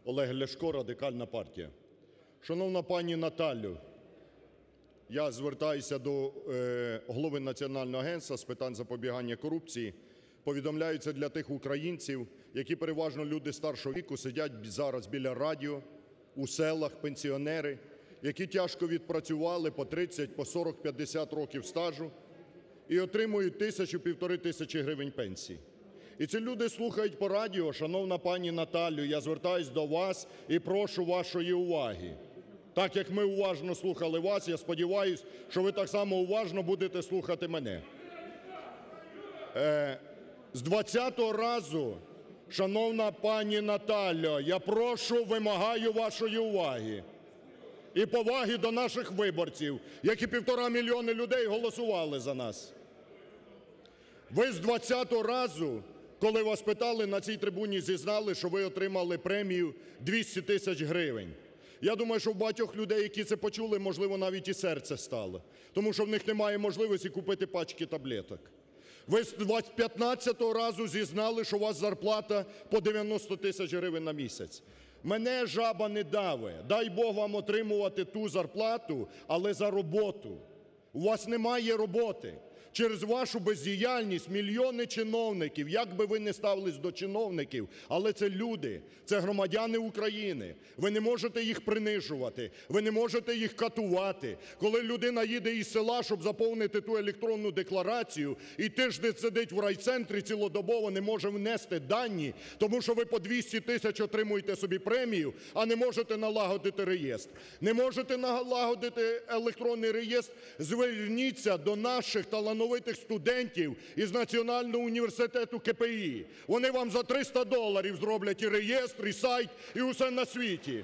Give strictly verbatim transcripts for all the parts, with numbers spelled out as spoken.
Олег Ляшко, Радикальна партія. Шановна пані Наталю, я звертаюся до е, голови Національного агентства з питань запобігання корупції. Повідомляю це для тих українців, які переважно люди старшого віку, сидять зараз біля радіо, у селах, пенсіонери, які тяжко відпрацювали по тридцять, по сорок, п'ятдесят років стажу і отримують тисячу, півтори тисячі гривень пенсії. І ці люди слухають по радіо. Шановна пані Наталю, я звертаюсь до вас і прошу вашої уваги. Так як ми уважно слухали вас, я сподіваюсь, що ви так само уважно будете слухати мене. Е, з двадцятого разу, шановна пані Наталю, я прошу, вимагаю вашої уваги і поваги до наших виборців, які півтора мільйони людей голосували за нас. Ви з двадцятого разу, коли вас питали, на цій трибуні зізнали, що ви отримали премію двісті тисяч гривень. Я думаю, що в багатьох людей, які це почули, можливо, навіть і серце стало. Тому що в них немає можливості купити пачки таблеток. Ви з п'ятнадцятого разу зізнали, що у вас зарплата по дев'яносто тисяч гривень на місяць. Мене жаба не даве. Дай Бог вам отримувати ту зарплату, але за роботу. У вас немає роботи. Через вашу бездіяльність мільйони чиновників, як би ви не ставились до чиновників, але це люди, це громадяни України. Ви не можете їх принижувати, ви не можете їх катувати. Коли людина їде із села, щоб заповнити ту електронну декларацію, і тиждень сидить в райцентрі цілодобово, не може внести дані, тому що ви по двісті тисяч отримуєте собі премію, а не можете налагодити реєстр. Не можете налагодити електронний реєстр? Зверніться до наших талановитих новитих студентів із Національного університету ке пе і. Вони вам за триста доларів зроблять і реєстр, і сайт, і усе на світі.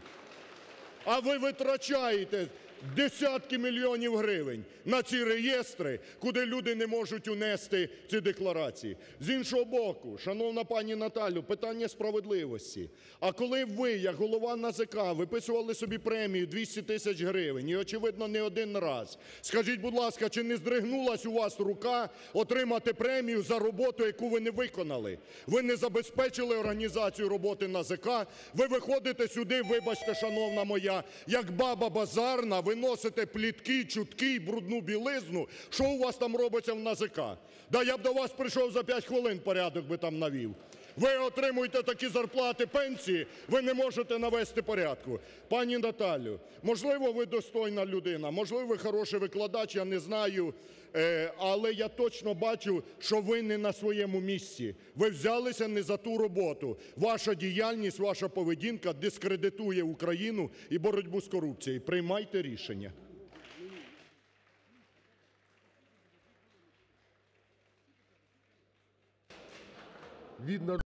А ви витрачаєте десятки мільйонів гривень на ці реєстри, куди люди не можуть унести ці декларації. З іншого боку, шановна пані Наталю, питання справедливості. А коли ви, як голова ен а зе ка, виписували собі премію двісті тисяч гривень, і, очевидно, не один раз, скажіть, будь ласка, чи не здригнулась у вас рука отримати премію за роботу, яку ви не виконали? Ви не забезпечили організацію роботи ен а зе ка, ви виходите сюди, вибачте, шановна моя, як баба базарна, ви носите плітки, чутки і брудну білизну, що у вас там робиться в ен а зе ка. Да я б до вас прийшов за п'ять хвилин, порядок би там навів. Ви отримуєте такі зарплати, пенсії, ви не можете навести порядку. Пані Наталю, можливо, ви достойна людина, можливо, ви хороший викладач, я не знаю, але я точно бачу, що ви не на своєму місці. Ви взялися не за ту роботу. Ваша діяльність, ваша поведінка дискредитує Україну і боротьбу з корупцією. Приймайте рішення. Від